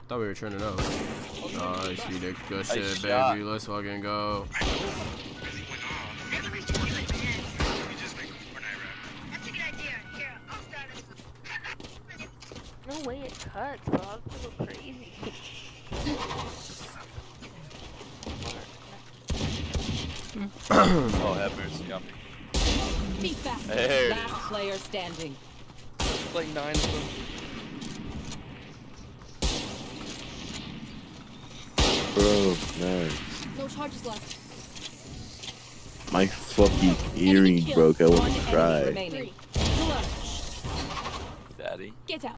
Thought we were turning up. Nice, Phoenix. Good shit, shot. baby. Let's fucking go. No way it cuts, bro. That's a little crazy. Oh, have mercy on me. Be fast. There it is. Last player standing. Like 9 of them. Bro, man. No charges left. My fucking earring broke. I want to cry. Remaining. Daddy. Get out.